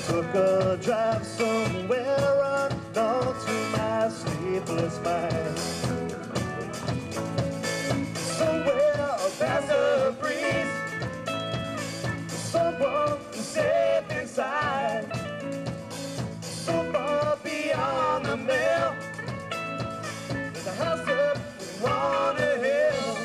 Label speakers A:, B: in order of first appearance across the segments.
A: Took a drive somewhere unknown to my sleepless mind. Somewhere past the breeze, someone safe inside. So far beyond the mill, there's a house up on a hill.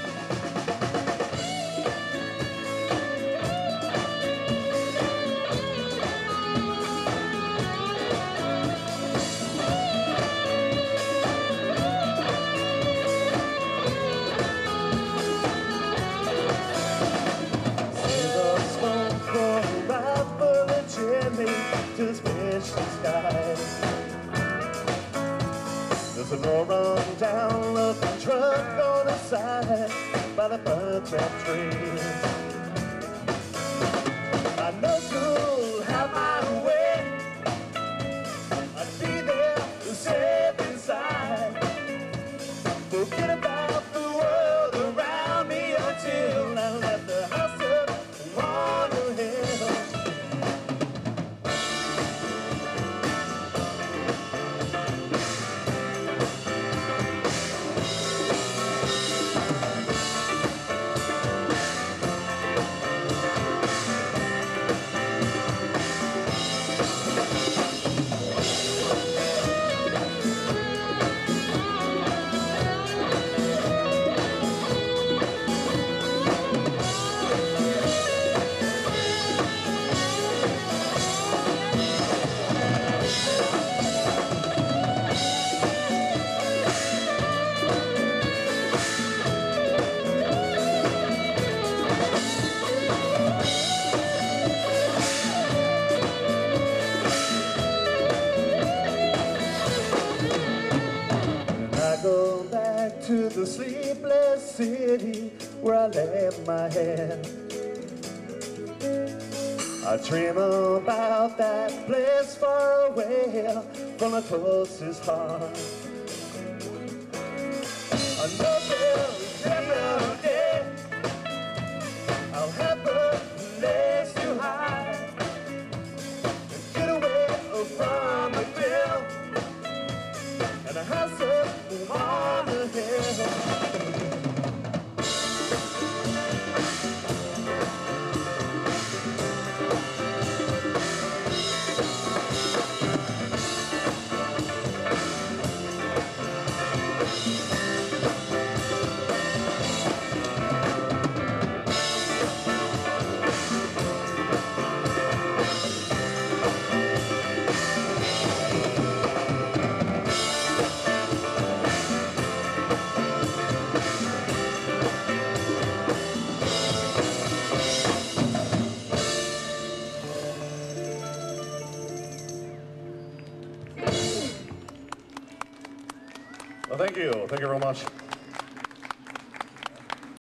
A: Just wish the sky. There's a no-run down looking truck on the side by the bucknut trees. I know you'll have my way. I'd be there safe inside. Forget about the world around me until I left the house up on the hill. Go back to the sleepless city where I left my head. I dream about that place far away from the closest heart. Another day, I'll have a place to hide and get away from the bill and a house up on the hill. Well, thank you. Thank you very much.